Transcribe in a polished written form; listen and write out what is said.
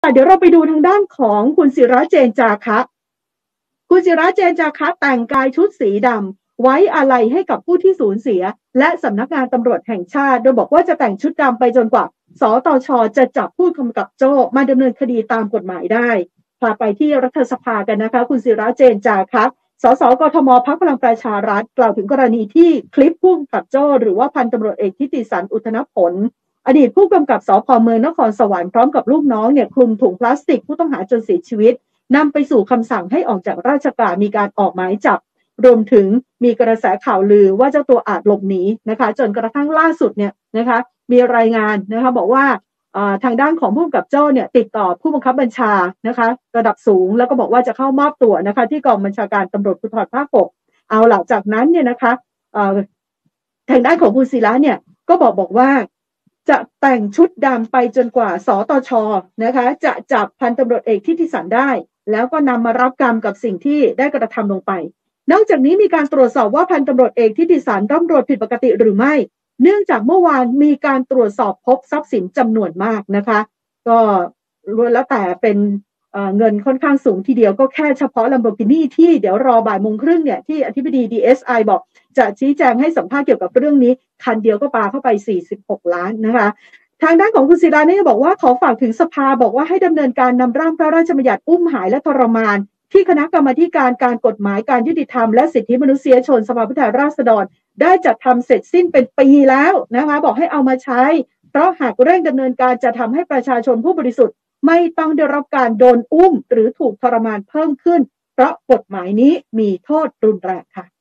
เดี๋ยวเราไปดูทางด้านของคุณศิระเจนจาคะคุณศิระเจนจาคะแต่งกายชุดสีดำไว้อาลัยให้กับผู้ที่สูญเสียและสำนักงานตำรวจแห่งชาติโดยบอกว่าจะแต่งชุดดำไปจนกว่าสตช.จะจับผู้กำกับโจ้มาดำเนินคดีตามกฎหมายได้พาไปที่รัฐสภากันนะคะคุณศิระเจนจาคะสสกทมพรรคพลังประชารัฐกล่าวถึงกรณีที่คลิปผู้กำกับโจ้หรือว่าพันตำรวจเอกทิติสันอุทนผลอดีตผู้กำกับสพ.เมืองนครสวรรค์พร้อมกับลูกน้องเนี่ยคลุมถุงพลาสติกผู้ต้องหาจนเสียชีวิตนำไปสู่คำสั่งให้ออกจากราชการมีการออกหมายจับรวมถึงมีกระแสข่าวลือว่าเจ้าตัวอาจหลบหนีนะคะจนกระทั่งล่าสุดเนี่ยนะคะมีรายงานนะคะบอกว่าทางด้านของผู้กำกับโจ้เนี่ยติดต่อผู้บังคับบัญชานะคะระดับสูงแล้วก็บอกว่าจะเข้ามอบตัวนะคะที่กองบัญชาการตำรวจภูธรภาค 6เอาหลังจากนั้นเนี่ยนะคะทางด้านของคุณศิระเนี่ยก็บอกว่าจะแต่งชุดดำไปจนกว่าสตช.นะคะจะจับพันตำรวจเอกทิติสันได้แล้วก็นำมารับกรรมกับสิ่งที่ได้กระทำลงไปนอกจากนี้มีการตรวจสอบว่าพันตำรวจเอกทิติสันต้องรวจผิดปกติหรือไม่เนื่องจากเมื่อวานมีการตรวจสอบพบทรัพย์สินจำนวนมากนะคะก็ล้วนแล้วแต่เป็นเงินค่อนข้างสูงทีเดียวก็แค่เฉพาะ Lamborghini ที่เดี๋ยวรอบ่ายโมงครึ่งเนี่ยที่อธิบดี DSI บอกจะชี้แจงให้สัมภาษณ์เกี่ยวกับเรื่องนี้คันเดียวก็ปาเข้าไป46ล้านนะคะทางด้านของคุณศิระเนี่ยบอกว่าขอฝากถึงสภาบอกว่าให้ดำเนินการนำร่างพระราชบัญญัติอุ้มหายและทรมานที่คณะกรรมาธิการกฎหมายการยุติธรรมและสิทธิมนุษยชนสภาผู้แทนราษฎรได้จัดทำเสร็จสิ้นเป็นปีแล้วนะคะบอกให้เอามาใช้เพราะหากเร่งดำเนินการจะทำให้ประชาชนผู้บริสุทธิ์ไม่ต้องได้รับการโดนอุ้มหรือถูกทรมานเพิ่มขึ้นเพราะกฎหมายนี้มีโทษรุนแรงค่ะ